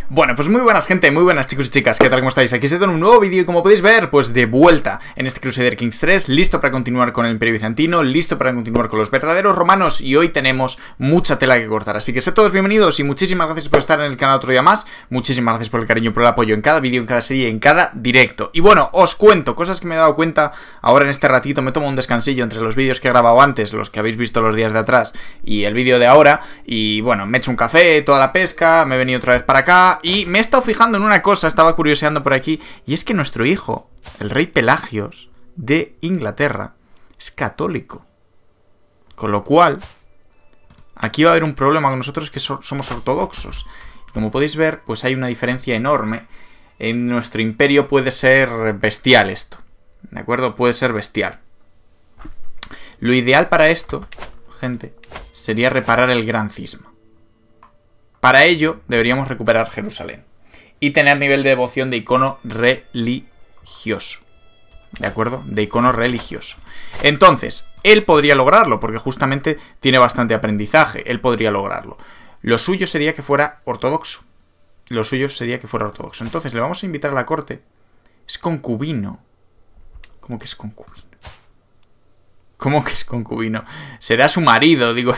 Bueno, pues muy buenas gente, muy buenas chicos y chicas, ¿qué tal? ¿Cómo estáis? Aquí se da un nuevo vídeo y como podéis ver, pues de vuelta en este Crusader Kings 3, listo para continuar con el Imperio Bizantino, listo para continuar con los verdaderos romanos y hoy tenemos mucha tela que cortar, así que sed todos bienvenidos y muchísimas gracias por estar en el canal otro día más, muchísimas gracias por el cariño y por el apoyo en cada vídeo, en cada serie, en cada directo. Y bueno, os cuento cosas que me he dado cuenta ahora en este ratito, me tomo un descansillo entre los vídeos que he grabado antes, los que habéis visto los días de atrás y el vídeo de ahora, y bueno, me he hecho un café, toda la pesca, me he venido otra vez para acá. Y me he estado fijando en una cosa, estaba curioseando por aquí, y es que nuestro hijo, el rey Pelagios de Inglaterra, es católico. Con lo cual, aquí va a haber un problema con nosotros que somos ortodoxos. Y como podéis ver, pues hay una diferencia enorme. En nuestro imperio puede ser bestial esto, ¿de acuerdo? Puede ser bestial. Lo ideal para esto, gente, sería reparar el gran cisma. Para ello, deberíamos recuperar Jerusalén y tener nivel de devoción de icono religioso. ¿De acuerdo? De icono religioso. Entonces, él podría lograrlo, porque justamente tiene bastante aprendizaje. Él podría lograrlo. Lo suyo sería que fuera ortodoxo. Lo suyo sería que fuera ortodoxo. Entonces, le vamos a invitar a la corte. Es concubino. ¿Cómo que es concubino? ¿Cómo que es concubino? Será su marido, digo...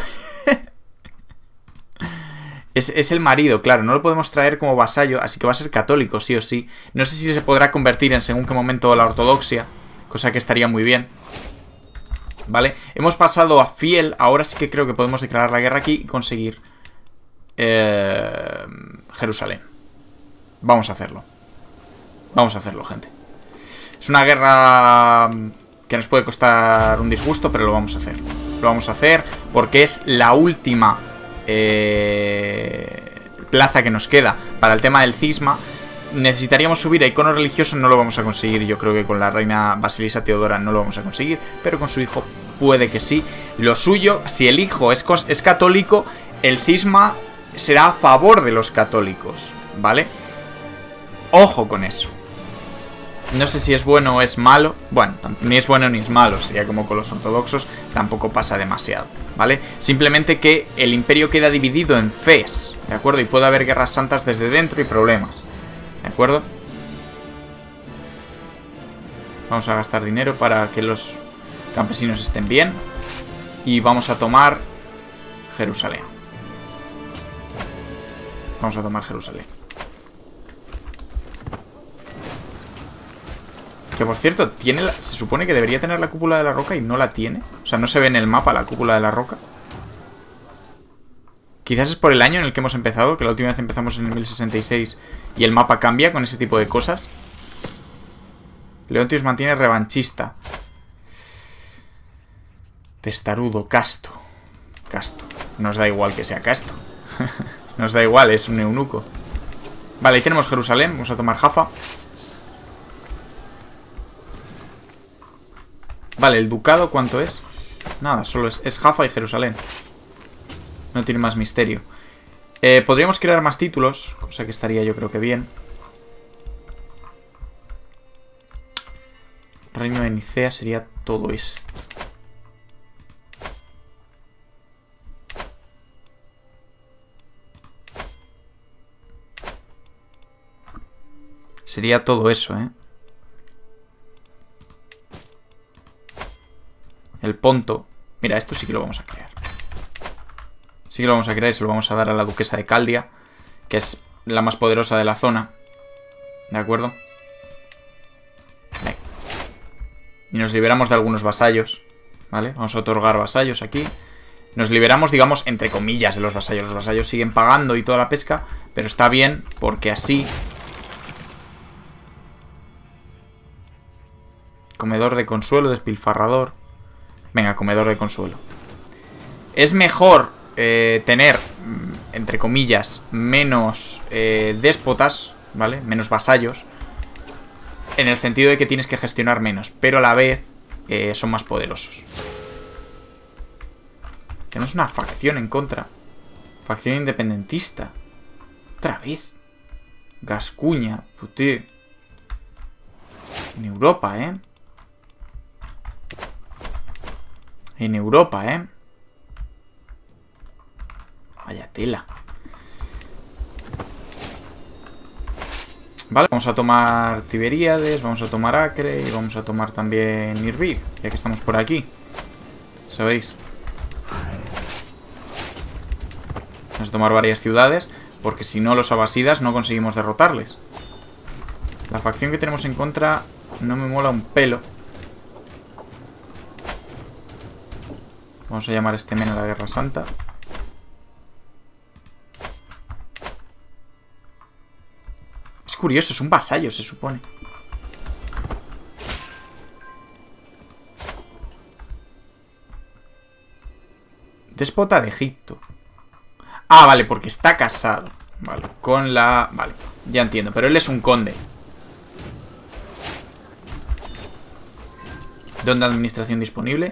Es el marido, claro, no lo podemos traer como vasallo, así que va a ser católico, sí o sí. No sé si se podrá convertir en según qué momento la ortodoxia, cosa que estaría muy bien. ¿Vale? Hemos pasado a fiel, ahora sí que creo que podemos declarar la guerra aquí y conseguir Jerusalén. Vamos a hacerlo. Vamos a hacerlo, gente. Es una guerra que nos puede costar un disgusto, pero lo vamos a hacer. Lo vamos a hacer porque es la última... plaza que nos queda para el tema del cisma. Necesitaríamos subir a icono religioso, no lo vamos a conseguir. Yo creo que con la reina Basilisa Teodora no lo vamos a conseguir, pero con su hijo puede que sí. Lo suyo, si el hijo es católico, el cisma será a favor de los católicos, ¿vale? Ojo con eso. No sé si es bueno o es malo. Bueno, ni es bueno ni es malo. Sería como con los ortodoxos. Tampoco pasa demasiado, ¿vale? Simplemente que el imperio queda dividido en fees, ¿de acuerdo? Y puede haber guerras santas desde dentro y problemas, ¿de acuerdo? Vamos a gastar dinero para que los campesinos estén bien. Y vamos a tomar Jerusalén. Vamos a tomar Jerusalén. Que por cierto, se supone que debería tener la cúpula de la roca y no la tiene. O sea, no se ve en el mapa la cúpula de la roca. Quizás es por el año en el que hemos empezado, que la última vez empezamos en el 1066 y el mapa cambia con ese tipo de cosas. Leontios mantiene revanchista. Testarudo, casto. Casto. Nos da igual que sea casto. Nos da igual, es un eunuco. Vale, ahí tenemos Jerusalén. Vamos a tomar Jaffa. Vale, ¿el ducado cuánto es? Nada, solo es Jaffa y Jerusalén. No tiene más misterio. Podríamos crear más títulos, cosa que estaría yo creo que bien. Reino de Nicea sería todo esto. Sería todo eso, ¿eh? El Ponto. Mira, esto sí que lo vamos a crear. Sí que lo vamos a crear y se lo vamos a dar a la duquesa de Caldia, que es la más poderosa de la zona. ¿De acuerdo? Venga. Y nos liberamos de algunos vasallos. ¿Vale? Vamos a otorgar vasallos aquí. Nos liberamos, digamos, entre comillas, de los vasallos. Los vasallos siguen pagando y toda la pesca, pero está bien porque así... Comedor de consuelo, despilfarrador... Venga, comedor de consuelo. Es mejor tener, entre comillas, menos déspotas, ¿vale? Menos vasallos. En el sentido de que tienes que gestionar menos, pero a la vez son más poderosos. Tenemos una facción en contra. Facción independentista. Otra vez. Gascuña, puté. En Europa, ¿eh? En Europa, ¿eh? Vaya tela. Vale, vamos a tomar Tiberíades, vamos a tomar Acre y vamos a tomar también Irbid, ya que estamos por aquí. ¿Sabéis? Vamos a tomar varias ciudades, porque si no los abasidas no conseguimos derrotarles. La facción que tenemos en contra no me mola un pelo. Vamos a llamar a este men a la Guerra Santa. Es curioso, es un vasallo, se supone. Déspota de Egipto. Ah, vale, porque está casado. Vale, con la... Vale, ya entiendo, pero él es un conde. Don de administración disponible.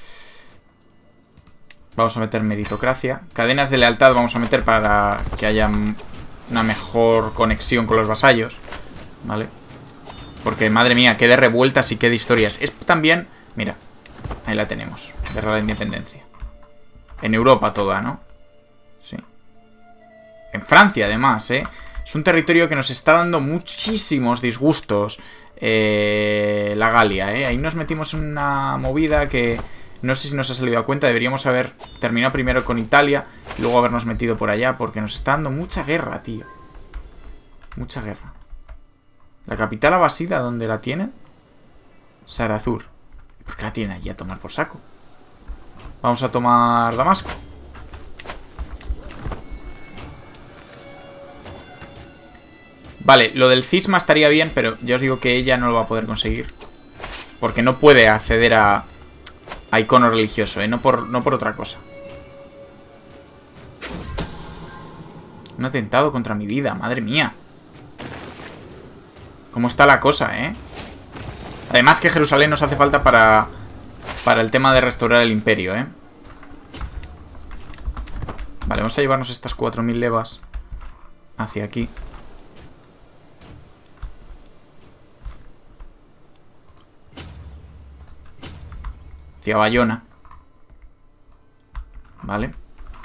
Vamos a meter meritocracia. Cadenas de lealtad vamos a meter para que haya una mejor conexión con los vasallos. ¿Vale? Porque, madre mía, qué de revueltas y qué de historias. Es también... Mira, ahí la tenemos. Guerra de la Independencia. En Europa toda, ¿no? Sí. En Francia, además, ¿eh? Es un territorio que nos está dando muchísimos disgustos. La Galia, ¿eh? Ahí nos metimos en una movida que... No sé si nos ha salido a cuenta. Deberíamos haber terminado primero con Italia y luego habernos metido por allá, porque nos está dando mucha guerra, tío. Mucha guerra. La capital abasida, ¿dónde la tienen? Sarazur. ¿Por qué la tienen allí a tomar por saco? Vamos a tomar Damasco. Vale, lo del cisma estaría bien, pero ya os digo que ella no lo va a poder conseguir. Porque no puede acceder a icono religioso, ¿eh? No por otra cosa. Un atentado contra mi vida, madre mía. ¿Cómo está la cosa, eh? Además que Jerusalén nos hace falta para el tema de restaurar el imperio, ¿eh? Vale, vamos a llevarnos estas 4000 levas hacia aquí. Hacia Bayona. Vale.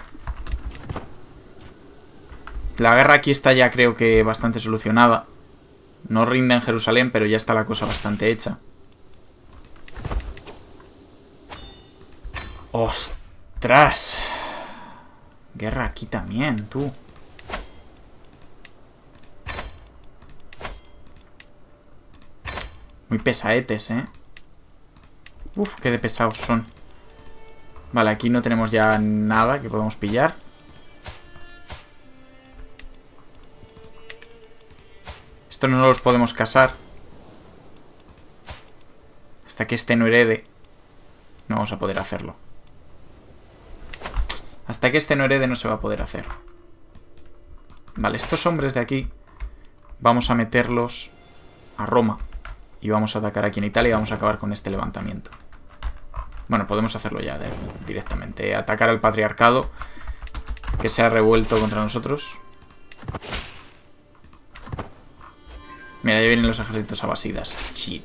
La guerra aquí está ya, creo que bastante solucionada. No rinde en Jerusalén, pero ya está la cosa bastante hecha. ¡Ostras! Guerra aquí también, tú. Muy pesaetes, ¿eh? Uf, qué de pesados son. Vale, aquí no tenemos ya nada que podamos pillar. Estos no los podemos casar. Hasta que este no herede, no vamos a poder hacerlo. Hasta que este no herede no se va a poder hacer. Vale, estos hombres de aquí vamos a meterlos a Roma. Y vamos a atacar aquí en Italia y vamos a acabar con este levantamiento. Bueno, podemos hacerlo ya directamente. Atacar al patriarcado que se ha revuelto contra nosotros. Mira, ya vienen los ejércitos abasidas. Shit.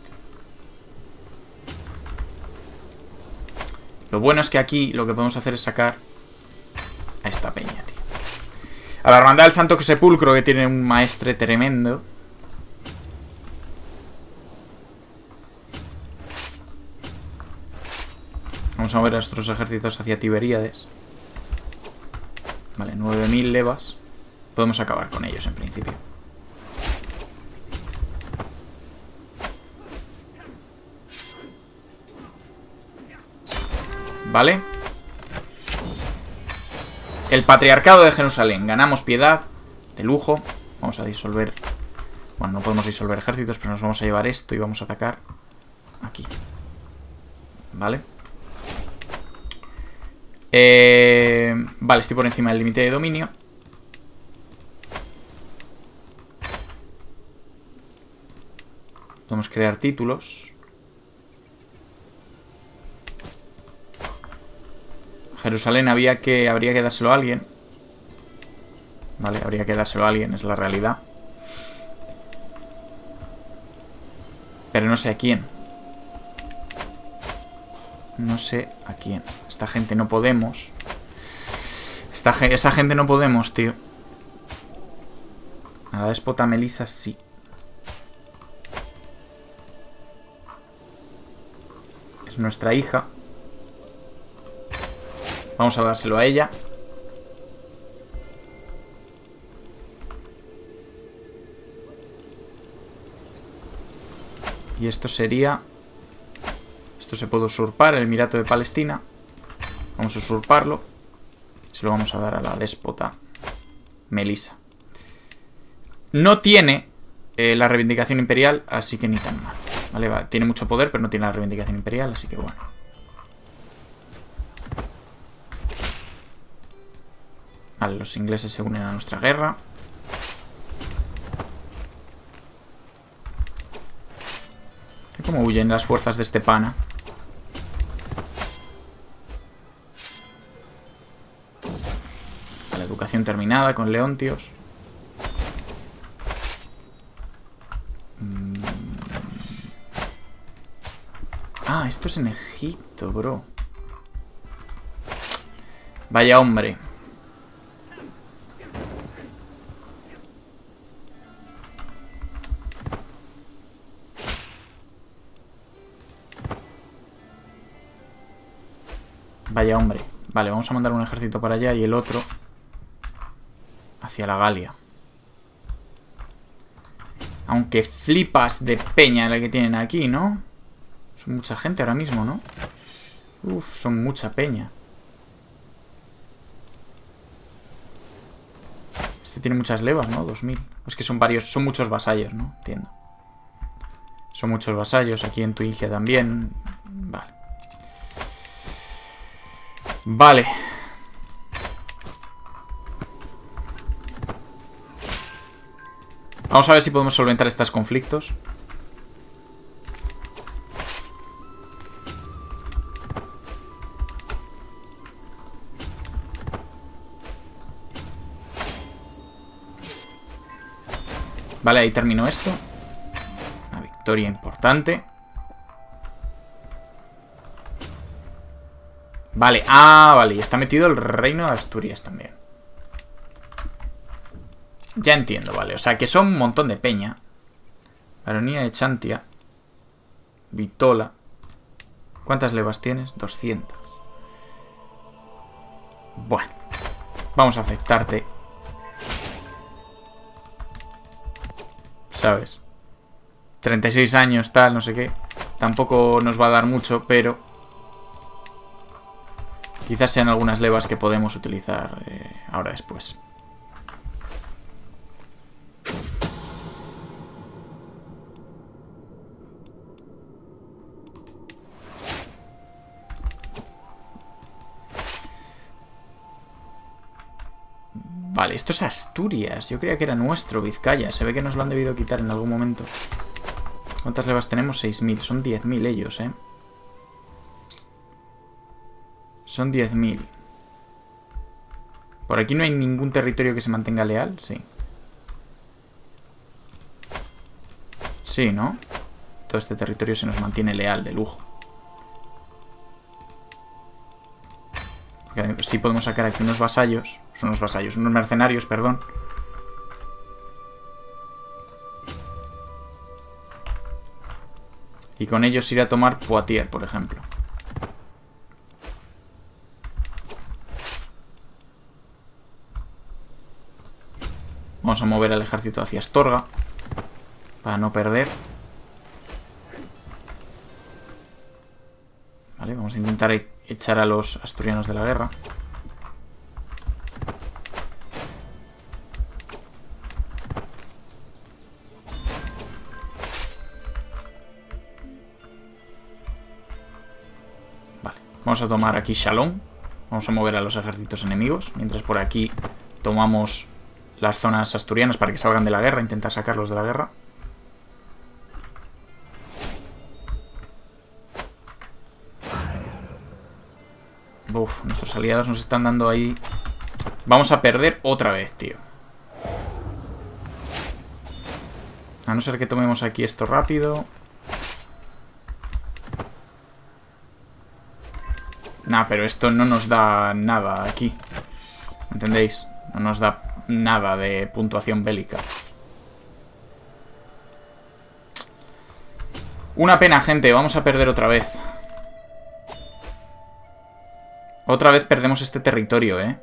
Lo bueno es que aquí lo que podemos hacer es sacar a esta peña, tío. A la hermandad del Santo Sepulcro, que tiene un maestre tremendo. Vamos a mover a nuestros ejércitos hacia Tiberíades. Vale, 9000 levas. Podemos acabar con ellos en principio. Vale. El patriarcado de Jerusalén. Ganamos piedad. De lujo. Vamos a disolver. Bueno, no podemos disolver ejércitos, pero nos vamos a llevar esto y vamos a atacar aquí. Vale. Vale, estoy por encima del límite de dominio. Podemos crear títulos. Jerusalén habría que dárselo a alguien. Vale, habría que dárselo a alguien, es la realidad. Pero no sé a quién. No sé a quién. Esta gente no podemos. Esa gente no podemos, tío. A la déspota Melisa sí. Es nuestra hija. Vamos a dárselo a ella. Y esto sería... Esto se puede usurpar, el Emirato de Palestina. Vamos a usurparlo. Se lo vamos a dar a la déspota Melissa. No tiene la reivindicación imperial, así que ni tan mal. Vale, va. Tiene mucho poder, pero no tiene la reivindicación imperial, así que bueno. Vale, los ingleses se unen a nuestra guerra. ¿Cómo huyen las fuerzas de este pana? La educación terminada con Leontios. Ah, esto es en Egipto, bro. Vaya hombre. Vaya hombre. Vale, vamos a mandar un ejército para allá y el otro hacia la Galia. Aunque flipas de peña la que tienen aquí, ¿no? Son mucha gente ahora mismo, ¿no? Uf, son mucha peña. Este tiene muchas levas, ¿no? 2000. Es que son varios, son muchos vasallos, ¿no? Entiendo. Son muchos vasallos. Aquí en Tuigia también. Vale. Vale. Vamos a ver si podemos solventar estos conflictos. Vale, ahí terminó esto. Una victoria importante. Vale, vale, y está metido el reino de Asturias también. Ya entiendo, vale, o sea que son un montón de peña. Baronía de Chantia. Vitola. ¿Cuántas levas tienes? 200. Bueno, vamos a aceptarte. ¿Sabes? 36 años, tal, no sé qué. Tampoco nos va a dar mucho, pero quizás sean algunas levas que podemos utilizar ahora después. Vale, esto es Asturias. Yo creía que era nuestro, Vizcaya. Se ve que nos lo han debido quitar en algún momento. ¿Cuántas levas tenemos? 6.000. Son 10.000 ellos, ¿eh? Son 10.000. ¿Por aquí no hay ningún territorio que se mantenga leal? Sí. Sí, ¿no? Todo este territorio se nos mantiene leal, de lujo. Porque sí podemos sacar aquí unos vasallos. Son unos vasallos, unos mercenarios, perdón. Y con ellos ir a tomar Poitiers, por ejemplo. Vamos a mover al ejército hacia Astorga para no perder. Vale, vamos a intentar echar a los asturianos de la guerra. Vale, vamos a tomar aquí Chalon. Vamos a mover a los ejércitos enemigos. Mientras por aquí tomamos las zonas asturianas para que salgan de la guerra. Intentar sacarlos de la guerra. Uf, nuestros aliados nos están dando ahí. Vamos a perder otra vez, tío. A no ser que tomemos aquí esto rápido. Nah, pero esto no nos da nada aquí. ¿Entendéis? No nos da nada de puntuación bélica. Una pena, gente. Vamos a perder otra vez. Otra vez perdemos este territorio, ¿eh?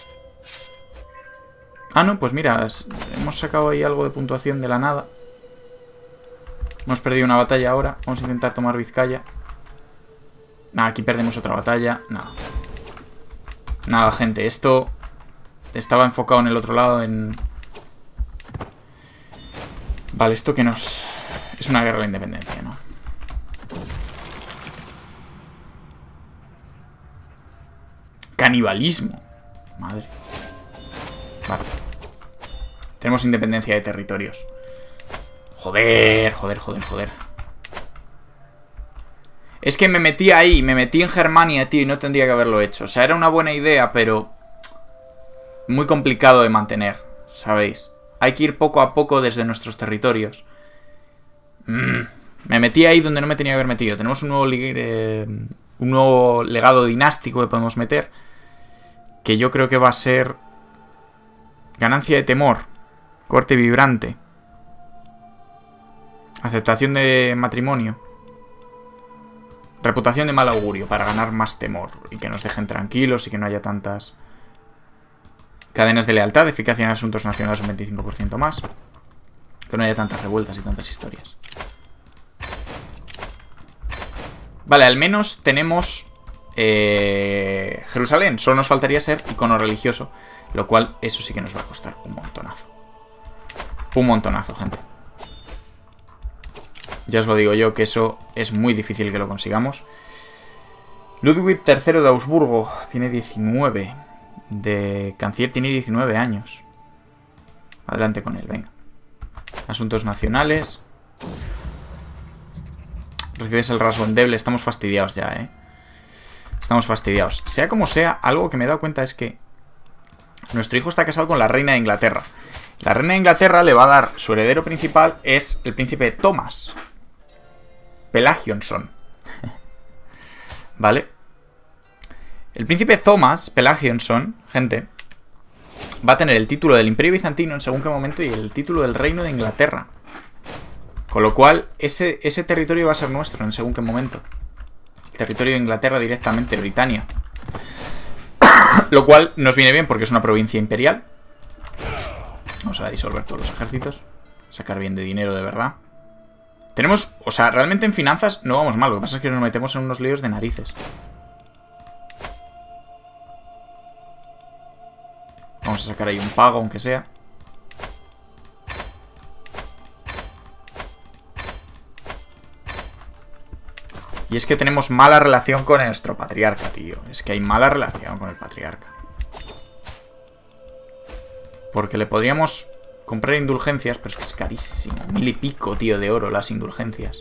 Ah, no, pues mira, hemos sacado ahí algo de puntuación de la nada. Hemos perdido una batalla ahora. Vamos a intentar tomar Vizcaya. Nada, aquí perdemos otra batalla. Nada. Nada, gente, esto estaba enfocado en el otro lado, en... Vale, esto que nos... Es una guerra de la independencia, ¿no? Canibalismo. Madre. Vale. Tenemos independencia de territorios. Joder, joder, joder, joder. Es que me metí ahí, me metí en Germania, tío, y no tendría que haberlo hecho. O sea, era una buena idea, pero... muy complicado de mantener, ¿sabéis? Hay que ir poco a poco desde nuestros territorios. Me metí ahí donde no me tenía que haber metido. Tenemos un nuevo legado dinástico que podemos meter, que yo creo que va a ser ganancia de temor, corte vibrante, aceptación de matrimonio, reputación de mal augurio, para ganar más temor y que nos dejen tranquilos y que no haya tantas cadenas de lealtad, eficacia en asuntos nacionales un 25% más, que no haya tantas revueltas y tantas historias. Vale, al menos tenemos Jerusalén. Solo nos faltaría ser icono religioso, lo cual eso sí que nos va a costar un montonazo. Un montonazo, gente. Ya os lo digo yo, que eso es muy difícil que lo consigamos. Ludwig III de Augsburgo tiene 19. De canciller tiene 19 años. Adelante con él, venga. Asuntos nacionales. Recibes el rasgo endeble. Estamos fastidiados ya, ¿eh? Estamos fastidiados. Sea como sea, algo que me he dado cuenta es que nuestro hijo está casado con la reina de Inglaterra. La reina de Inglaterra le va a dar... Su heredero principal es el príncipe Thomas Pelagionson. ¿Vale? El príncipe Thomas Pelagionson, gente, va a tener el título del Imperio Bizantino en según qué momento y el título del Reino de Inglaterra. Con lo cual, ese territorio va a ser nuestro en según qué momento. El territorio de Inglaterra directamente, Britania. Lo cual nos viene bien porque es una provincia imperial. Vamos a disolver todos los ejércitos. Sacar bien de dinero de verdad. Tenemos, o sea, realmente en finanzas no vamos mal. Lo que pasa es que nos metemos en unos líos de narices. Vamos a sacar ahí un pago, aunque sea. Y es que tenemos mala relación con nuestro patriarca, tío. Es que hay mala relación con el patriarca. Porque le podríamos comprar indulgencias, pero es que es carísimo. 1000 y pico, tío, de oro las indulgencias.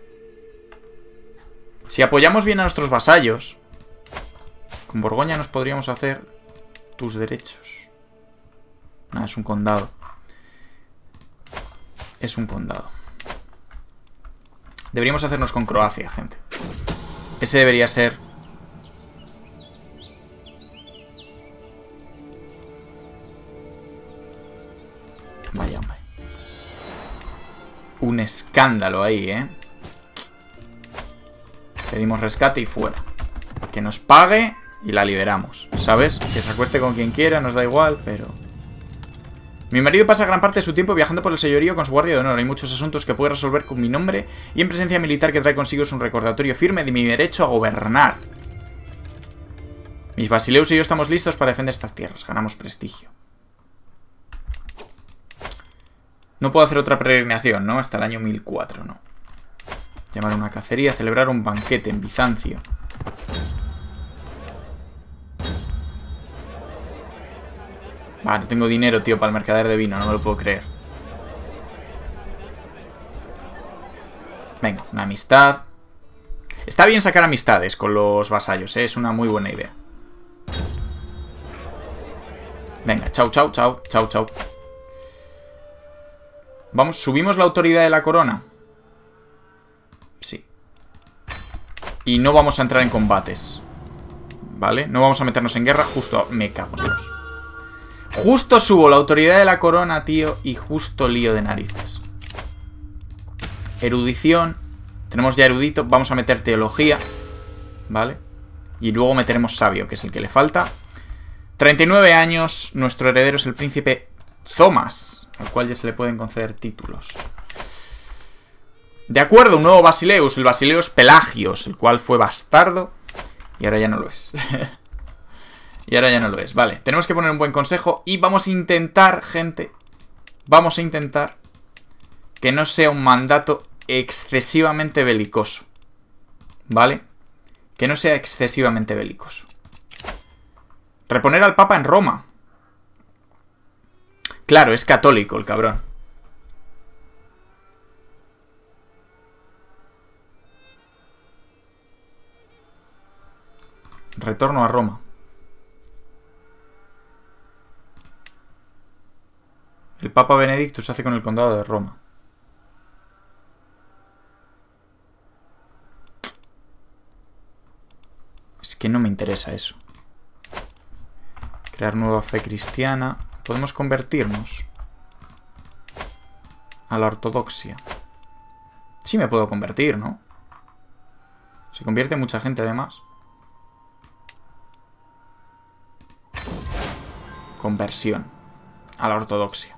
Si apoyamos bien a nuestros vasallos, con Borgoña nos podríamos hacer tus derechos. Nada, es un condado. Es un condado. Deberíamos hacernos con Croacia, gente. Ese debería ser... Vaya, hombre. Un escándalo ahí, ¿eh? Pedimos rescate y fuera. Que nos pague y la liberamos, ¿sabes? Que se acueste con quien quiera, nos da igual, pero... Mi marido pasa gran parte de su tiempo viajando por el señorío con su guardia de honor. Hay muchos asuntos que puede resolver con mi nombre y en presencia militar que trae consigo es un recordatorio firme de mi derecho a gobernar. Mis basileus y yo estamos listos para defender estas tierras. Ganamos prestigio. No puedo hacer otra peregrinación, ¿no? Hasta el año 1004, ¿no? Llamar a una cacería, celebrar un banquete en Bizancio. Ah, no tengo dinero, tío, para el mercader de vino. No me lo puedo creer. Venga, una amistad. Está bien sacar amistades con los vasallos, ¿eh? Es una muy buena idea. Venga, chao, chao, chao, chao, chao. Vamos, ¿subimos la autoridad de la corona? Sí. Y no vamos a entrar en combates, ¿vale? No vamos a meternos en guerra. Justo, me cago en Dios. Justo subo la autoridad de la corona, tío, y justo lío de narices. Erudición. Tenemos ya erudito. Vamos a meter teología, ¿vale? Y luego meteremos sabio, que es el que le falta. 39 años. Nuestro heredero es el príncipe Thomas, al cual ya se le pueden conceder títulos. De acuerdo, un nuevo Basileus. El Basileus Pelagios, el cual fue bastardo. Y ahora ya no lo es. Y ahora ya no lo es. Vale, tenemos que poner un buen consejo. Y vamos a intentar, gente, vamos a intentar que no sea un mandato excesivamente belicoso. ¿Vale? Que no sea excesivamente belicoso. Reponer al Papa en Roma. Claro, es católico el cabrón. Retorno a Roma. El Papa Benedictus se hace con el condado de Roma. Es que no me interesa eso. Crear nueva fe cristiana. Podemos convertirnos a la ortodoxia. Sí me puedo convertir, ¿no? Se convierte mucha gente además. Conversión a la ortodoxia.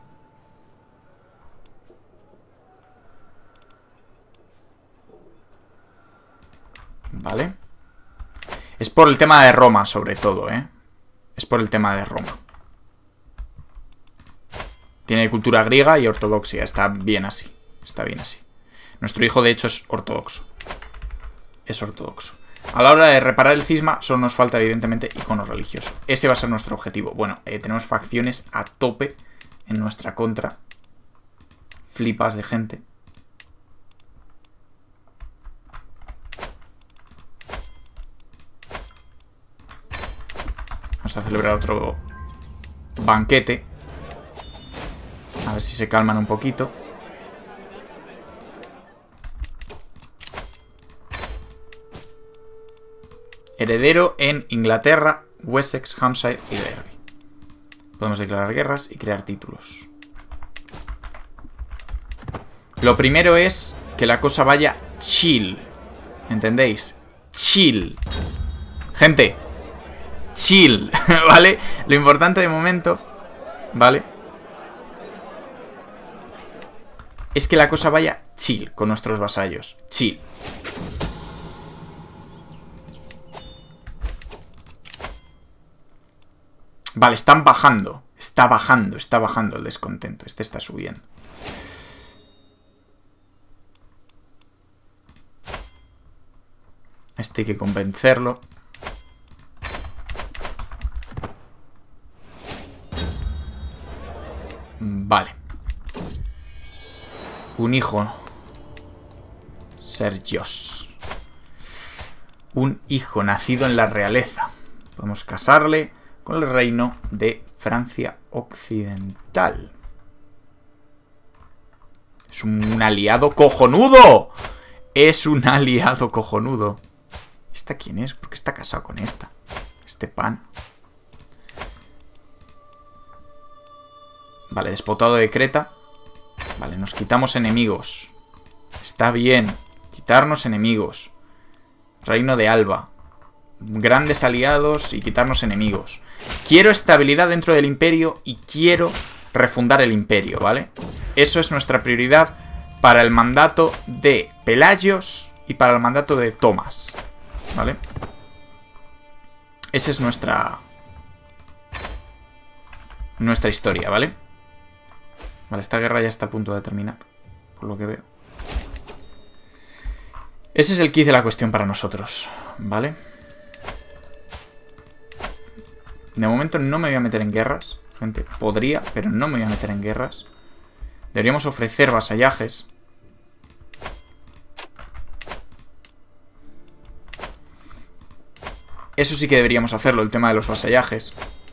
Vale. Es por el tema de Roma, sobre todo, ¿eh? Es por el tema de Roma. Tiene cultura griega y ortodoxia. Está bien así. Está bien así. Nuestro hijo, de hecho, es ortodoxo. Es ortodoxo. A la hora de reparar el cisma, solo nos falta, evidentemente, icono religioso. Ese va a ser nuestro objetivo. Bueno, tenemos facciones a tope en nuestra contra. Flipas de gente. Vamos a celebrar otro banquete. A ver si se calman un poquito. Heredero en Inglaterra, Wessex, Hampshire y Derby. Podemos declarar guerras y crear títulos. Lo primero es que la cosa vaya chill. ¿Entendéis? Chill. Gente, chill, ¿vale? Lo importante de momento, ¿vale? Es que la cosa vaya chill con nuestros vasallos. Chill. Vale, están bajando. Está bajando el descontento. Este está subiendo. Este hay que convencerlo. Vale. Un hijo. Sergios. Un hijo nacido en la realeza. Podemos casarle con el reino de Francia Occidental. Es un aliado cojonudo. Es un aliado cojonudo. ¿Esta quién es? ¿Por qué está casado con esta? Este pan. Vale, despotado de Creta. Vale, nos quitamos enemigos. Está bien. Quitarnos enemigos. Reino de Alba. Grandes aliados y quitarnos enemigos. Quiero estabilidad dentro del imperio y quiero refundar el imperio, ¿vale? Eso es nuestra prioridad para el mandato de Pelagios y para el mandato de Thomas, ¿vale? Esa es nuestra historia, ¿vale? Vale, esta guerra ya está a punto de terminar, por lo que veo. Ese es el kit de la cuestión para nosotros, ¿vale? De momento no me voy a meter en guerras, gente. Podría, pero no me voy a meter en guerras. Deberíamos ofrecer vasallajes. Eso sí que deberíamos hacerlo, el tema de los vasallajes.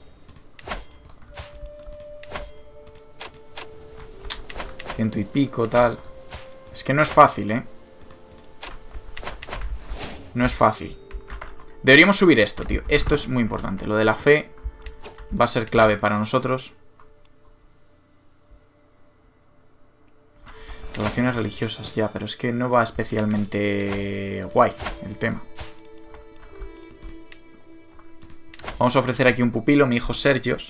Ciento y pico, tal. Es que no es fácil, ¿eh? No es fácil. Deberíamos subir esto, tío. Esto es muy importante. Lo de la fe va a ser clave para nosotros. Relaciones religiosas, ya. Pero es que no va especialmente guay el tema. Vamos a ofrecer aquí un pupilo, mi hijo Sergios.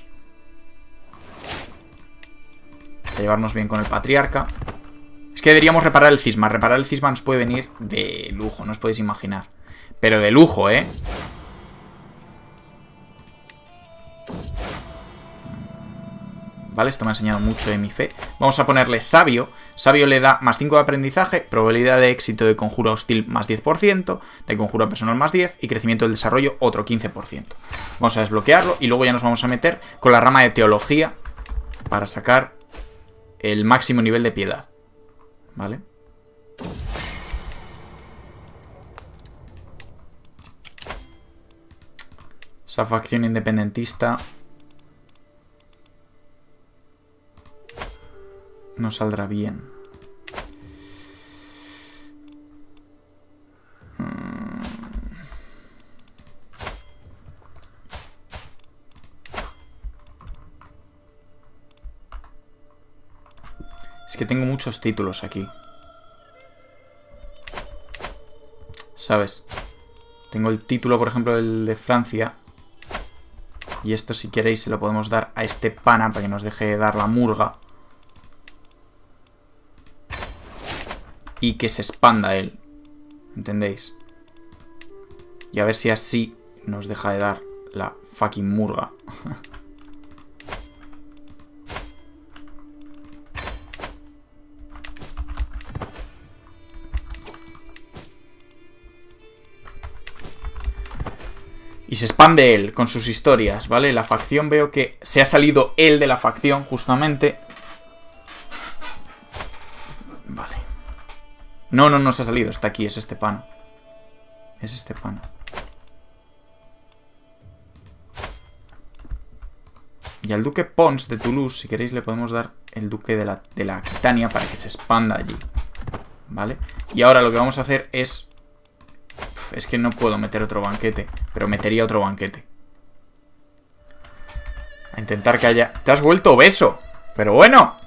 Para llevarnos bien con el patriarca. Es que deberíamos reparar el cisma. Reparar el cisma nos puede venir de lujo, no os podéis imaginar. Pero de lujo, ¿eh? Vale, esto me ha enseñado mucho de mi fe. Vamos a ponerle sabio. Sabio le da más 5 de aprendizaje, probabilidad de éxito de conjuro hostil más 10%, de conjuro personal más 10 y crecimiento del desarrollo otro 15%. Vamos a desbloquearlo y luego ya nos vamos a meter con la rama de teología para sacar el máximo nivel de piedad. ¿Vale? Esa facción independentista no saldrá bien. Es que tengo muchos títulos aquí. ¿Sabes? Tengo el título, por ejemplo, el de Francia. Y esto, si queréis, se lo podemos dar a este pana para que nos deje dar la murga. Y que se expanda él. ¿Entendéis? Y a ver si así nos deja de dar la fucking murga. Y se expande él con sus historias, ¿vale? La facción, veo que se ha salido él de la facción, justamente. Vale. No se ha salido, está aquí, es este pan. Es este pan. Y al duque Pons de Toulouse, si queréis, le podemos dar el duque de la Aquitania para que se expanda allí. ¿Vale? Y ahora lo que vamos a hacer es... Es que no puedo meter otro banquete, pero metería otro banquete. A intentar que haya... ¡Te has vuelto obeso! ¡Pero bueno!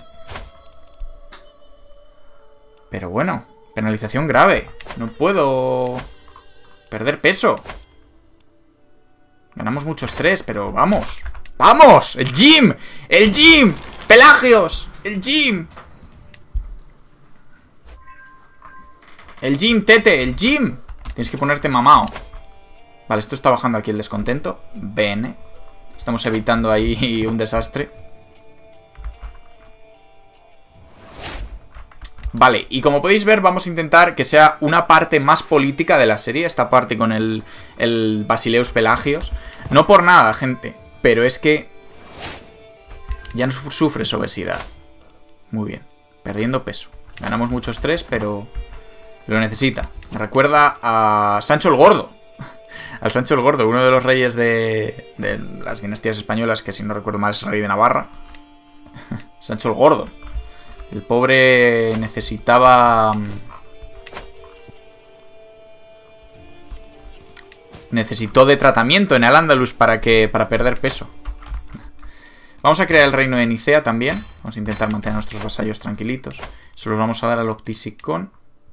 Pero bueno, penalización grave. No puedo perder peso. Ganamos mucho estrés, pero vamos. ¡Vamos! ¡El gym! ¡El gym! ¡Pelagios! ¡El gym! ¡El gym, tete! ¡El gym! Tienes que ponerte mamao. Vale, esto está bajando aquí el descontento. Bene. Estamos evitando ahí un desastre. Vale, y como podéis ver, vamos a intentar que sea una parte más política de la serie. Esta parte con el Basileus Pelagios. No por nada, gente, pero es que ya no sufres obesidad. Muy bien, perdiendo peso. Ganamos mucho estrés, pero lo necesita. Me recuerda a Sancho el Gordo. Al Sancho el Gordo, uno de los reyes de las dinastías españolas, que si no recuerdo mal es el rey de Navarra. Sancho el Gordo. El pobre necesitaba... Necesitó de tratamiento en Al-Ándalus para perder peso. Vamos a crear el reino de Nicea también. Vamos a intentar mantener a nuestros vasallos tranquilitos. Se los vamos a dar al Optisicón.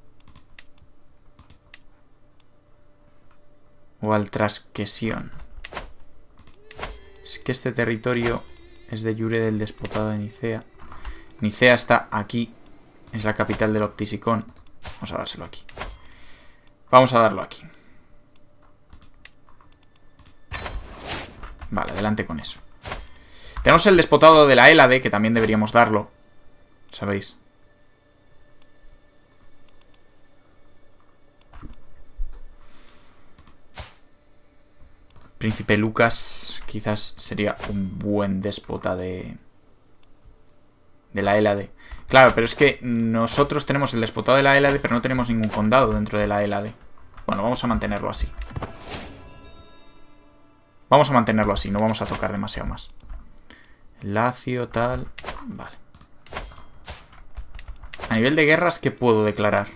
O al Trasquesión. Es que este territorio es de jure del despotado de Nicea. Nicea está aquí. Es la capital del Optisicón. Vamos a dárselo aquí. Vamos a darlo aquí. Vale, adelante con eso. Tenemos el despotado de la Hélade, que también deberíamos darlo. ¿Sabéis? Príncipe Lucas quizás sería un buen déspota de la Hélade. Claro, pero es que nosotros tenemos el despotado de la Hélade, pero no tenemos ningún condado dentro de la Hélade. Bueno, vamos a mantenerlo así. Vamos a mantenerlo así, no vamos a tocar demasiado más. Lacio, tal... Vale. A nivel de guerras, ¿qué puedo declarar?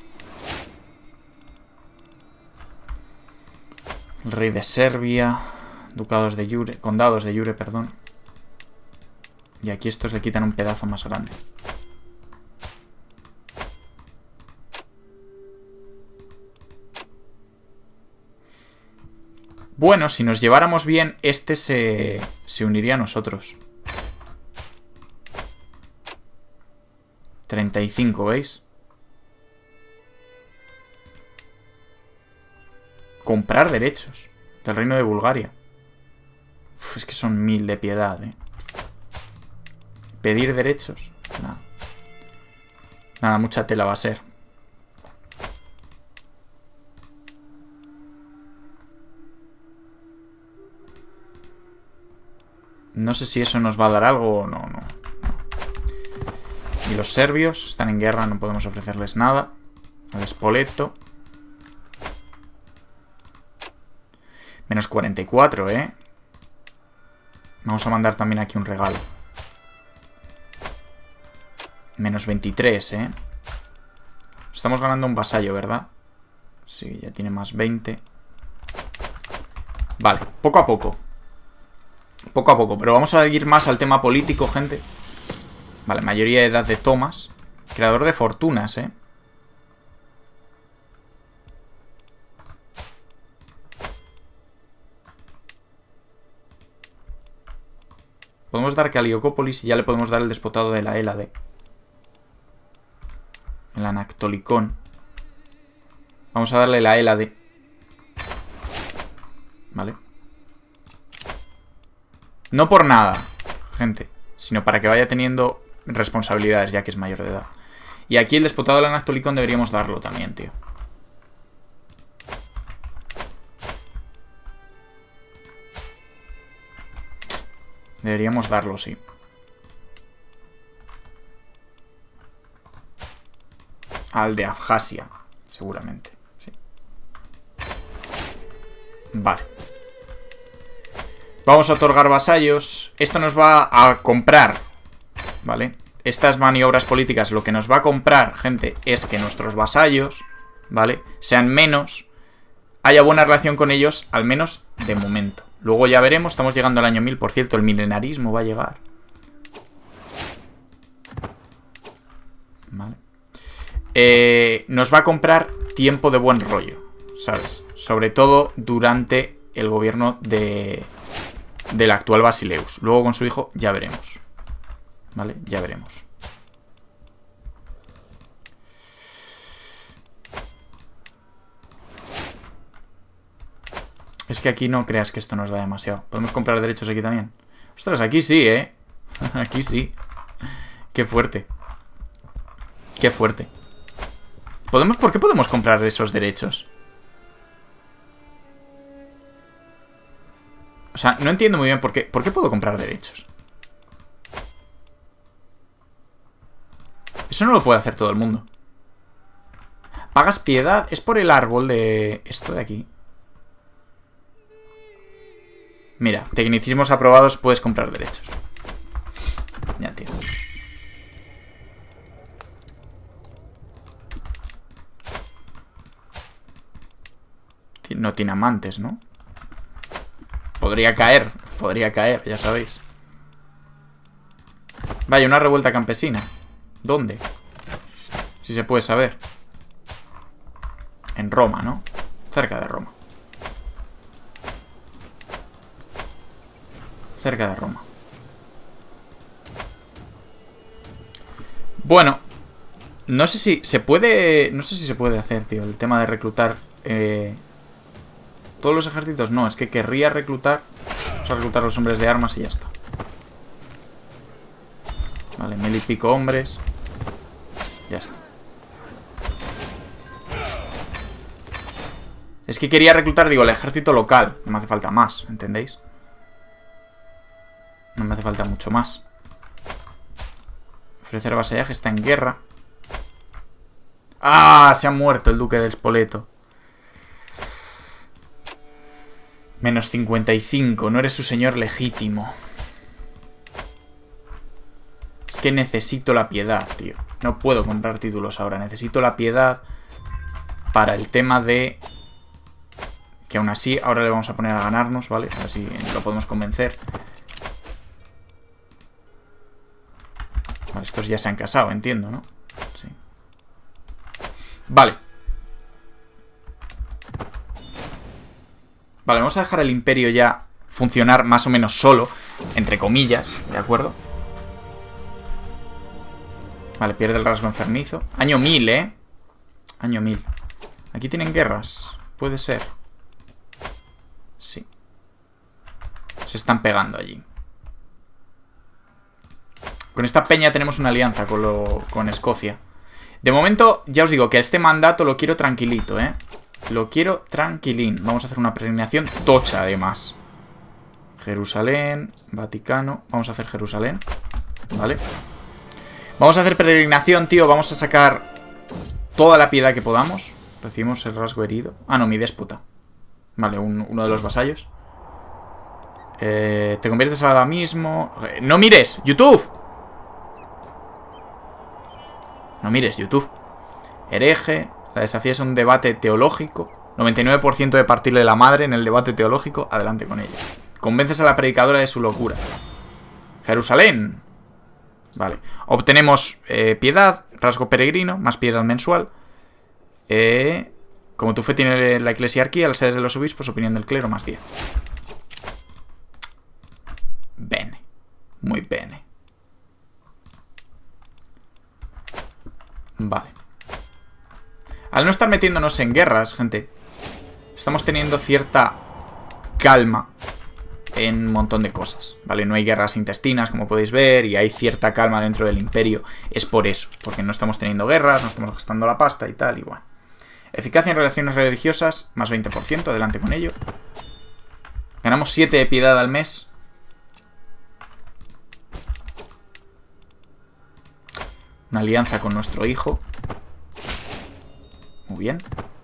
El rey de Serbia... Ducados de Jure... Condados de Jure, perdón. Y aquí estos le quitan un pedazo más grande. Bueno, si nos lleváramos bien, este se uniría a nosotros. 35, ¿veis? Comprar derechos del Reino de Bulgaria. Uf, es que son 1000 de piedad, ¿eh? Pedir derechos. Nada. Nada, mucha tela va a ser. No sé si eso nos va a dar algo o no, no. Y los serbios están en guerra, no podemos ofrecerles nada. Al Spoleto. Menos 44, ¿eh? Vamos a mandar también aquí un regalo. Menos 23, ¿eh? Estamos ganando un vasallo, ¿verdad? Sí, ya tiene más 20. Vale, poco a poco. Poco a poco, pero vamos a ir más al tema político, gente. Vale, mayoría de edad de Tomás. Creador de fortunas, ¿eh? Podemos dar Caliocópolis y ya le podemos dar el despotado de la Hélade. El Anactolicón. Vamos a darle la Hélade. Vale. No por nada, gente, sino para que vaya teniendo responsabilidades ya que es mayor de edad. Y aquí el despotado del Anactolicón deberíamos darlo también, tío. Deberíamos darlo, sí. Al de Abjasia, seguramente. Sí. Vale. Vamos a otorgar vasallos. Esto nos va a comprar, ¿vale? Estas maniobras políticas lo que nos va a comprar, gente, es que nuestros vasallos, ¿vale? Sean menos, haya buena relación con ellos, al menos de momento. Luego ya veremos, estamos llegando al año 1000, por cierto, el milenarismo va a llegar. Vale. Nos va a comprar tiempo de buen rollo, ¿sabes? Sobre todo durante el gobierno del actual Basileus. Luego con su hijo ya veremos. ¿Vale? Ya veremos. Es que aquí no creas que esto nos da demasiado. ¿Podemos comprar derechos aquí también? Ostras, aquí sí, ¿eh? Aquí sí. Qué fuerte. Qué fuerte. ¿Por qué podemos comprar esos derechos? O sea, no entiendo muy bien por qué puedo comprar derechos. Eso no lo puede hacer todo el mundo. Pagas piedad. Es por el árbol de esto de aquí. Mira, tecnicismos aprobados, puedes comprar derechos. Ya entiendo. No tiene amantes, ¿no? Podría caer, ya sabéis. Vaya, una revuelta campesina. ¿Dónde? Si se puede saber. En Roma, ¿no? Cerca de Roma. Cerca de Roma. Bueno, no sé si se puede. No sé si se puede hacer, tío. El tema de reclutar. Todos los ejércitos no. Es que querría reclutar. Vamos a reclutar a los hombres de armas y ya está. Vale, 1000 y pico hombres. Ya está. Es que quería reclutar, digo, el ejército local. No me hace falta más, ¿entendéis? No me hace falta mucho más. Ofrecer vasallaje, está en guerra. ¡Ah! Se ha muerto el duque del Spoleto. Menos 55. No eres su señor legítimo. Es que necesito la piedad, tío. No puedo comprar títulos ahora. Necesito la piedad para el tema de... Que aún así, ahora le vamos a poner a ganarnos, ¿vale? A ver si lo podemos convencer. Vale, estos ya se han casado, entiendo, ¿no? Sí. Vale. Vale, vamos a dejar el imperio ya funcionar más o menos solo, entre comillas, ¿de acuerdo? Vale, pierde el rasgo enfermizo. Año 1000, ¿eh? Año 1000. Aquí tienen guerras. Puede ser. Sí. Se están pegando allí. Con esta peña tenemos una alianza con Escocia. De momento, ya os digo que este mandato lo quiero tranquilito, ¿eh? Lo quiero tranquilín. Vamos a hacer una peregrinación tocha, además. Jerusalén, Vaticano. Vamos a hacer Jerusalén. Vale. Vamos a hacer peregrinación, tío. Vamos a sacar toda la piedad que podamos. Recibimos el rasgo herido. Ah, no, mi déspota. Vale, uno de los vasallos. Te conviertes ahora mismo. ¡No mires! ¡YouTube! No mires, YouTube. Hereje. La desafía es un debate teológico. 99% de partirle la madre en el debate teológico. Adelante con ella. Convences a la predicadora de su locura. Jerusalén. Vale. Obtenemos piedad, rasgo peregrino, más piedad mensual. Como tu fe tiene la eclesiarquía, las sedes de los obispos, opinión del clero, más 10. Bene. Muy bene. Vale. Al no estar metiéndonos en guerras, gente, estamos teniendo cierta calma en un montón de cosas, ¿vale? No hay guerras intestinas, como podéis ver, y hay cierta calma dentro del imperio. Es por eso, porque no estamos teniendo guerras, no estamos gastando la pasta y tal, igual. Eficacia en relaciones religiosas, más 20%, adelante con ello. Ganamos 7 de piedad al mes. Una alianza con nuestro hijo. Muy bien.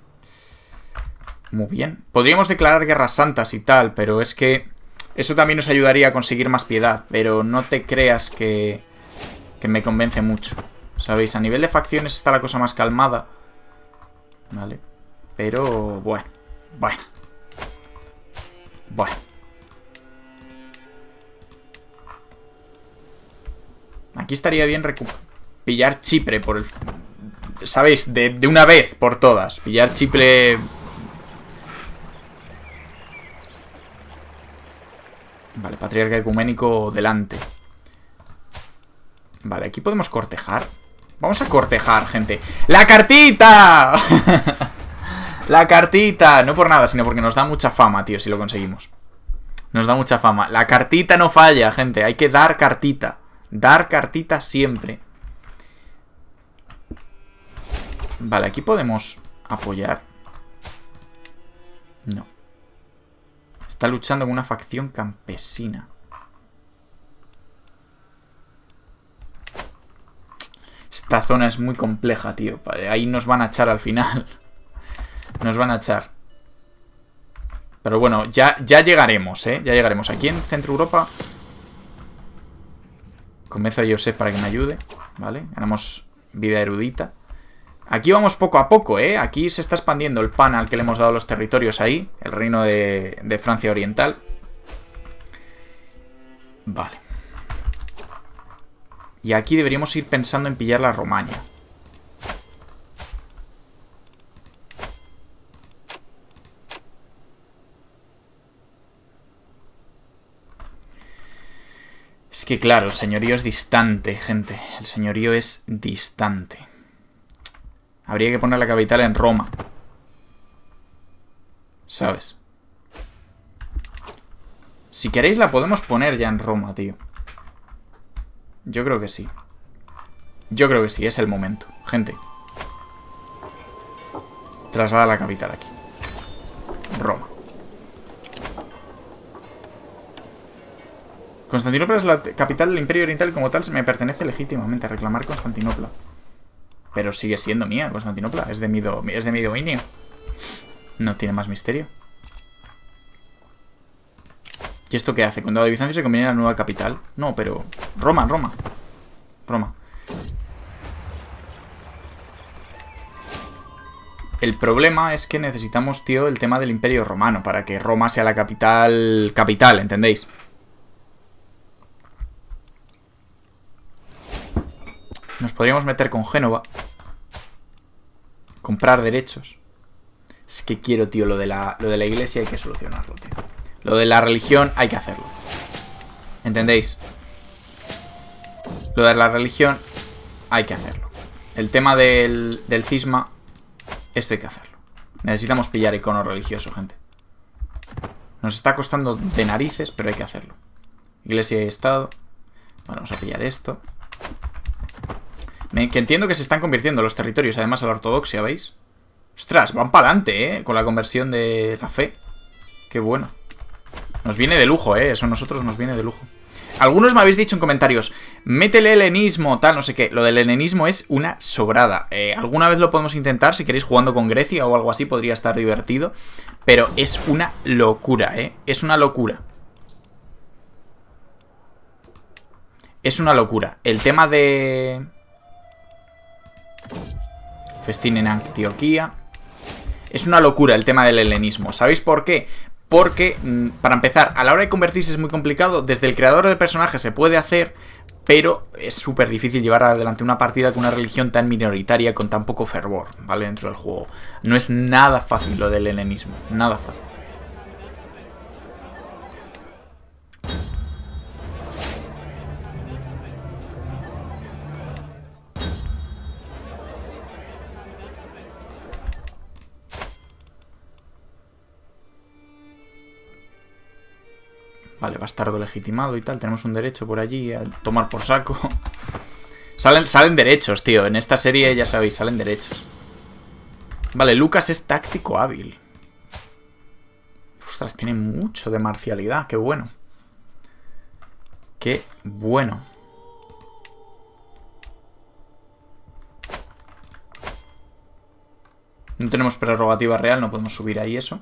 Muy bien. Podríamos declarar guerras santas y tal, pero es que eso también nos ayudaría a conseguir más piedad. Pero no te creas que me convence mucho. ¿Sabéis? A nivel de facciones está la cosa más calmada. Vale. Pero bueno. Bueno. Aquí estaría bien pillar Chipre por el... ¿Sabéis? De una vez por todas. Pillar Chipre... Vale, patriarca ecuménico delante. Vale, aquí podemos cortejar. Vamos a cortejar, gente. ¡La cartita! ¡La cartita! No por nada, sino porque nos da mucha fama, tío, si lo conseguimos. Nos da mucha fama. La cartita no falla, gente. Hay que dar cartita. Dar cartita siempre. Vale, aquí podemos apoyar. No. Está luchando con una facción campesina. Esta zona es muy compleja, tío. Ahí nos van a echar al final. Nos van a echar. Pero bueno, ya llegaremos, ¿eh? Ya llegaremos. Aquí en Centro Europa convenzo a Josep para que me ayude. ¿Vale? Ganamos vida erudita. Aquí vamos poco a poco, ¿eh? Aquí se está expandiendo el pan al que le hemos dado los territorios ahí. El reino de Francia Oriental. Vale. Y aquí deberíamos ir pensando en pillar la Romaña. Es que claro, el señorío es distante, gente. El señorío es distante. Habría que poner la capital en Roma. ¿Sabes? Si queréis la podemos poner ya en Roma, tío. Yo creo que sí. Yo creo que sí, es el momento. Gente. Traslada la capital aquí. Roma. Constantinopla es la capital del Imperio Oriental y como tal se me pertenece legítimamente a reclamar Constantinopla. Pero sigue siendo mía, Constantinopla. Es de mi dominio. No tiene más misterio. ¿Y esto qué hace? Condado de Bizancio se conviene en la nueva capital. No, pero... Roma. El problema es que necesitamos, tío, el tema del Imperio Romano para que Roma sea la capital... ¿entendéis? Nos podríamos meter con Génova. Comprar derechos. Es que quiero, tío, lo de la iglesia hay que solucionarlo, tío. Lo de la religión hay que hacerlo. ¿Entendéis? Lo de la religión hay que hacerlo. El tema del cisma, esto hay que hacerlo. Necesitamos pillar icono religioso, gente. Nos está costando de narices, pero hay que hacerlo. Iglesia y Estado. Bueno, vamos a pillar esto. Que entiendo que se están convirtiendo los territorios, además, a la ortodoxia, ¿veis? Ostras, van para adelante, con la conversión de la fe. Qué bueno. Nos viene de lujo, eso a nosotros nos viene de lujo. Algunos me habéis dicho en comentarios, métele helenismo, tal, no sé qué. Lo del helenismo es una sobrada. Alguna vez lo podemos intentar, si queréis, jugando con Grecia o algo así, podría estar divertido. Pero es una locura, es una locura. Es una locura. El tema de... festín en Antioquía. Es una locura el tema del helenismo. ¿Sabéis por qué? Porque, para empezar, a la hora de convertirse es muy complicado. Desde el creador del personaje se puede hacer, pero es súper difícil llevar adelante una partida con una religión tan minoritaria, con tan poco fervor, ¿vale? Dentro del juego. No es nada fácil lo del helenismo. Nada fácil. Vale, bastardo legitimado y tal. Tenemos un derecho por allí a tomar por saco. Salen derechos, tío. En esta serie, ya sabéis, salen derechos. Vale, Lucas es táctico hábil. Ostras, tiene mucho de marcialidad. Qué bueno. Qué bueno. No tenemos prerrogativa real, no podemos subir ahí eso.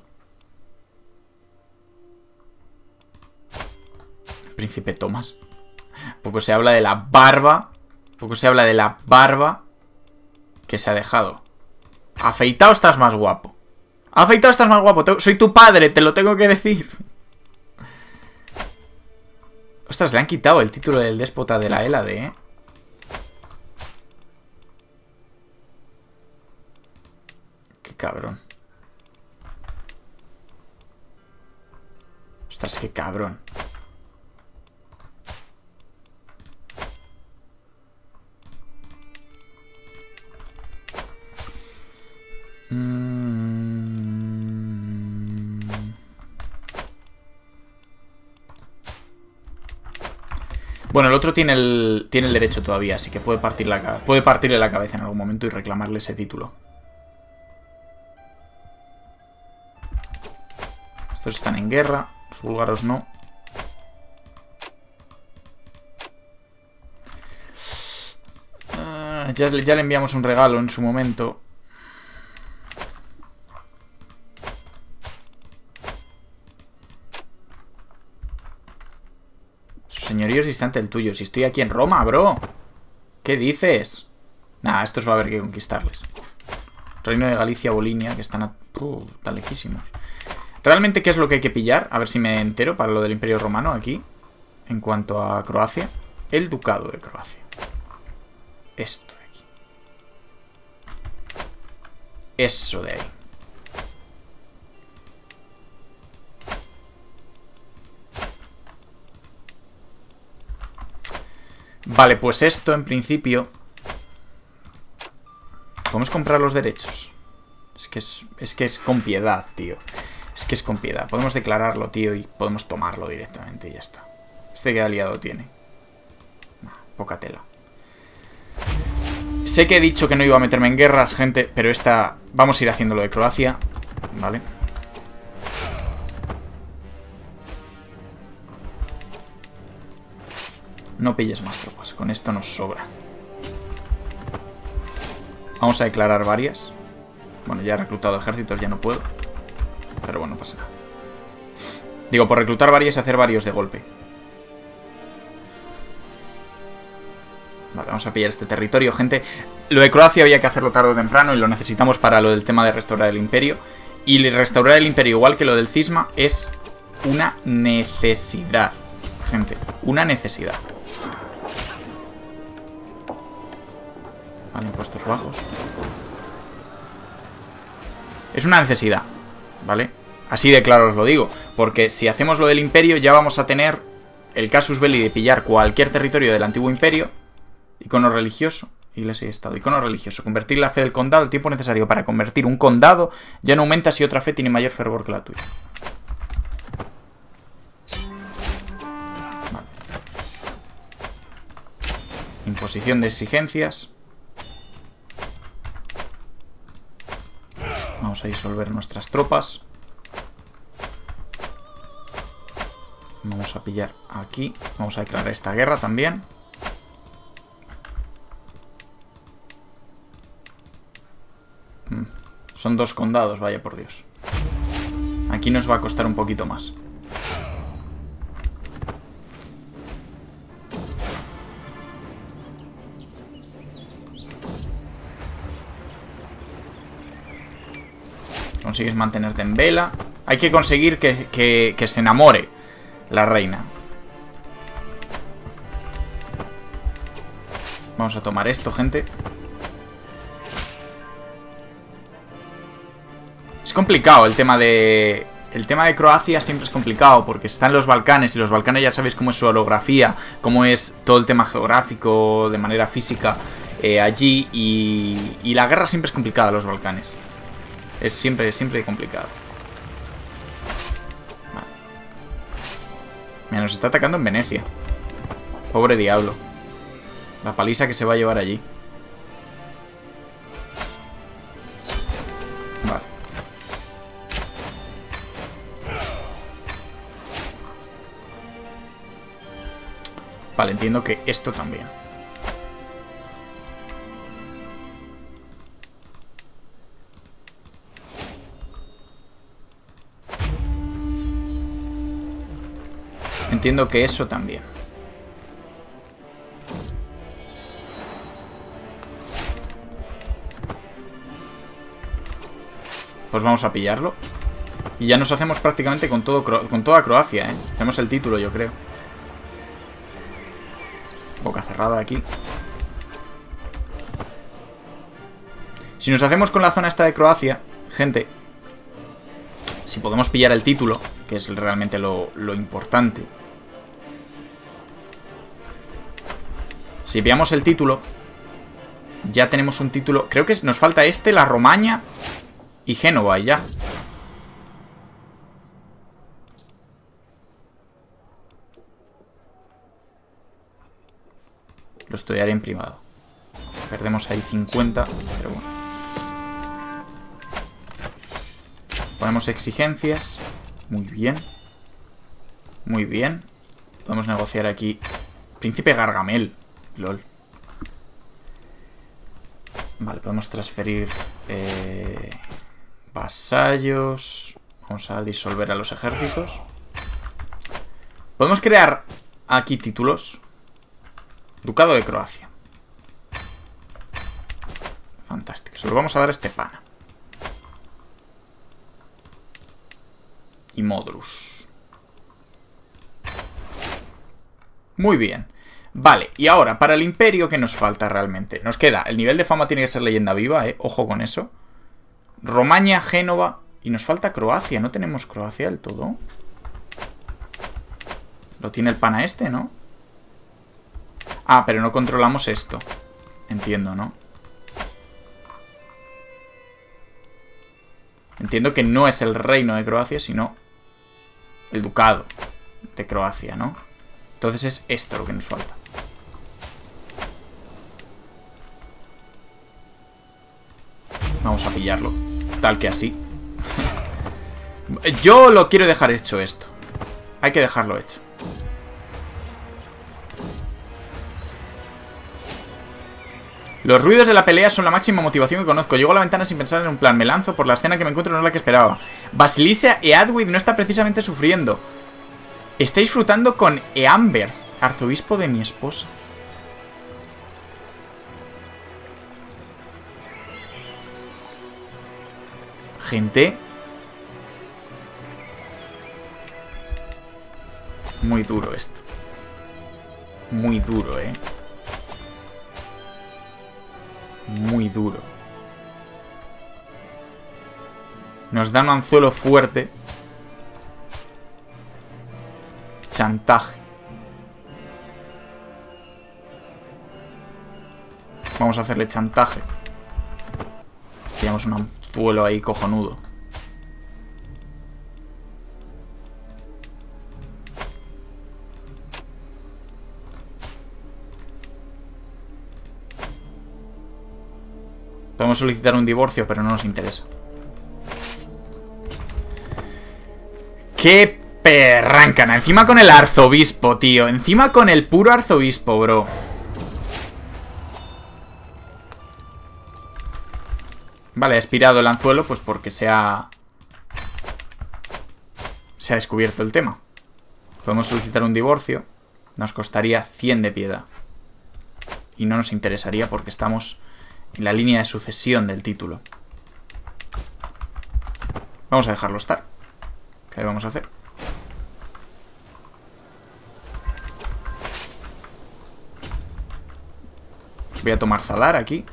Príncipe Tomás. Poco se habla de la barba. Poco se habla de la barba que se ha dejado. Afeitado estás más guapo. Afeitado estás más guapo. Soy tu padre, te lo tengo que decir. Ostras, le han quitado el título del déspota de la Hélade, Qué cabrón. Ostras, qué cabrón. Bueno, el otro tiene el derecho todavía, así que puede partirle la cabeza en algún momento y reclamarle ese título. Estos están en guerra, los búlgaros no. Ya le enviamos un regalo en su momento. Señorío es distante el tuyo. Si estoy aquí en Roma, bro. ¿Qué dices? Nah, estos va a haber que conquistarles. Reino de Galicia, Bolinia, que están tan lejísimos. ¿Realmente qué es lo que hay que pillar? A ver si me entero para lo del Imperio Romano aquí. En cuanto a Croacia. El Ducado de Croacia. Esto de aquí. Eso de ahí. Vale, pues esto en principio... ¿Podemos comprar los derechos? Es que es con piedad, tío. Es que es con piedad. Podemos declararlo, tío, y podemos tomarlo directamente y ya está. ¿Qué aliado tiene? Nah, poca tela. Sé que he dicho que no iba a meterme en guerras, gente, pero esta... Vamos a ir haciendo lo de Croacia, ¿vale? No pilles más tropas, con esto nos sobra. Vamos a declarar varias. Bueno, ya he reclutado ejércitos, ya no puedo. Pero bueno, no pasa nada. Digo, por reclutar varias y hacer varios de golpe. Vale, vamos a pillar este territorio, gente. Lo de Croacia había que hacerlo tarde o temprano y lo necesitamos para lo del tema de restaurar el imperio. Y restaurar el imperio, igual que lo del cisma, es una necesidad, gente. Una necesidad. Vale, impuestos bajos. Es una necesidad, ¿vale? Así de claro os lo digo. Porque si hacemos lo del imperio, ya vamos a tener el casus belli de pillar cualquier territorio del antiguo imperio. Icono religioso. Iglesia y Estado. Icono religioso. Convertir la fe del condado. El tiempo necesario para convertir un condado ya no aumenta si otra fe tiene mayor fervor que la tuya. Vale. Imposición de exigencias. Vamos a disolver nuestras tropas. Vamos a pillar aquí. Vamos a declarar esta guerra también. Son 2 condados, vaya por Dios. Aquí nos va a costar un poquito más. Consigues mantenerte en vela. Hay que conseguir que se enamore la reina. Vamos a tomar esto, gente. Es complicado el tema de... El tema de Croacia siempre es complicado porque están los Balcanes y los Balcanes ya sabéis cómo es su orografía, cómo es todo el tema geográfico de manera física allí y la guerra siempre es complicada en los Balcanes. Es siempre complicado. Vale. Mira, nos está atacando en Venecia. Pobre diablo. La paliza que se va a llevar allí. Vale. Vale, entiendo que esto también. Entiendo que eso también. Pues vamos a pillarlo. Y ya nos hacemos prácticamente con toda Croacia, ¿eh? Tenemos el título, yo creo. Boca cerrada aquí. Si nos hacemos con la zona esta de Croacia, gente, si podemos pillar el título, que es realmente lo importante. Si pillamos el título, ya tenemos un título. Creo que nos falta este, la Romaña y Génova, y ya. Lo estudiaré en privado. Perdemos ahí 50, pero bueno. Ponemos exigencias. Muy bien. Muy bien. Podemos negociar aquí. Príncipe Gargamel. LOL. Vale, podemos transferir vasallos. Vamos a disolver a los ejércitos. Podemos crear aquí títulos. Ducado de Croacia. Fantástico. Se lo vamos a dar a este pana. Y Modrus. Muy bien. Vale, y ahora, para el imperio, ¿qué nos falta realmente? Nos queda, el nivel de fama tiene que ser leyenda viva, ojo con eso. Romaña, Génova. Y nos falta Croacia, ¿no tenemos Croacia del todo? Lo tiene el pana este, ¿no? Ah, pero no controlamos esto. Entiendo, ¿no? Entiendo que no es el reino de Croacia, sino el ducado de Croacia, ¿no? Entonces es esto lo que nos falta. Vamos a pillarlo. Tal que así. Yo lo quiero dejar hecho esto. Hay que dejarlo hecho. Los ruidos de la pelea son la máxima motivación que conozco. Llego a la ventana sin pensar en un plan. Me lanzo por la escena que me encuentro, no es la que esperaba. Basilisa Eadwig no está precisamente sufriendo. Está disfrutando con Eanberth, arzobispo de mi esposa. Gente. Muy duro esto. Muy duro, Muy duro. Nos da un anzuelo fuerte. Chantaje. Vamos a hacerle chantaje. Tenemos un anzuelo ahí cojonudo. Podemos solicitar un divorcio, pero no nos interesa. ¡Qué perrancana! Encima con el arzobispo, tío. Encima con el puro arzobispo, bro. Vale, ha expirado el anzuelo, pues porque se ha descubierto el tema. Podemos solicitar un divorcio. Nos costaría 100 de piedad. Y no nos interesaría porque estamos en la línea de sucesión del título. Vamos a dejarlo estar. ¿Qué le vamos a hacer? Voy a tomar Zadar aquí.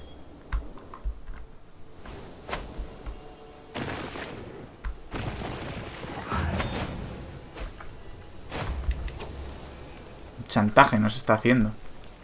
Chantaje nos está haciendo.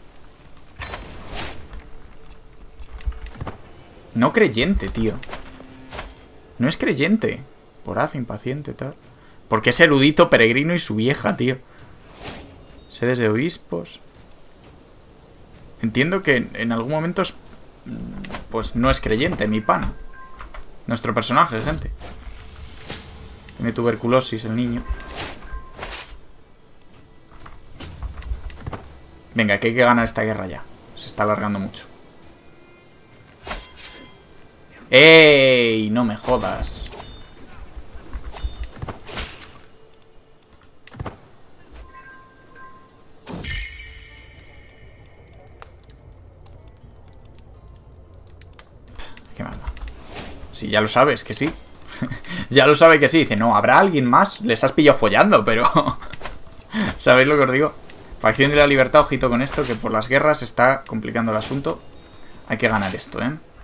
No creyente, tío. No es creyente. Voraz, impaciente, tal. Porque es erudito, peregrino y su vieja, tío. Sedes de obispos. Entiendo que en algún momento pues no es creyente, mi pana. Nuestro personaje, gente. Tiene tuberculosis el niño. Venga, que hay que ganar esta guerra ya. Se está alargando mucho. ¡Ey! No me jodas. Qué maldad. Sí, ya lo sabes, que sí. Ya lo sabe que sí. Dice, no, ¿habrá alguien más? Les has pillado follando, pero... ¿Sabéis lo que os digo? Facción de la libertad, ojito con esto, que por las guerras está complicando el asunto. Hay que ganar esto, ¿eh?